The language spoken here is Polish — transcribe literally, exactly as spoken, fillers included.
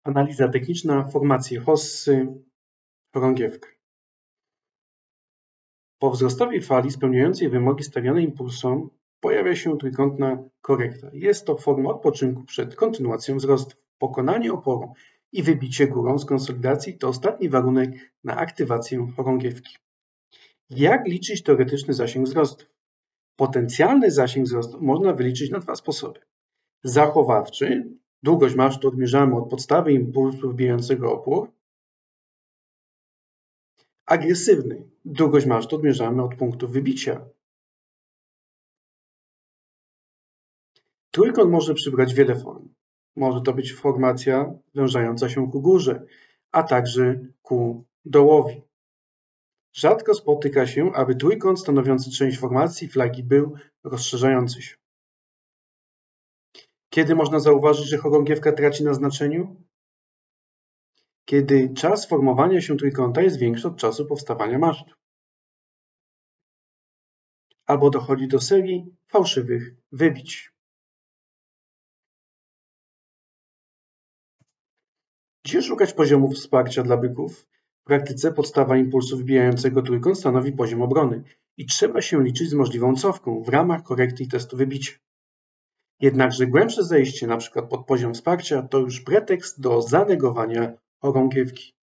Analiza techniczna, formacje hossy, chorągiewka. Po wzrostowej fali spełniającej wymogi stawiane impulsom pojawia się trójkątna korekta. Jest to forma odpoczynku przed kontynuacją wzrostu. Pokonanie oporu i wybicie górą z konsolidacji to ostatni warunek na aktywację chorągiewki. Jak liczyć teoretyczny zasięg wzrostu? Potencjalny zasięg wzrostu można wyliczyć na dwa sposoby. Zachowawczy, długość masztu odmierzamy od podstawy impulsu wbijającego opór. Agresywny, długość masztu odmierzamy od punktu wybicia. Trójkąt może przybrać wiele form. Może to być formacja wężająca się ku górze, a także ku dołowi. Rzadko spotyka się, aby trójkąt stanowiący część formacji flagi był rozszerzający się. Kiedy można zauważyć, że chorągiewka traci na znaczeniu? Kiedy czas formowania się trójkąta jest większy od czasu powstawania masztu. Albo dochodzi do serii fałszywych wybić. Gdzie szukać poziomów wsparcia dla byków? W praktyce podstawa impulsu wbijającego trójkąt stanowi poziom obrony i trzeba się liczyć z możliwą cofką w ramach korekty i testu wybicia. Jednakże głębsze zejście np. pod poziom wsparcia to już pretekst do zanegowania chorągiewki.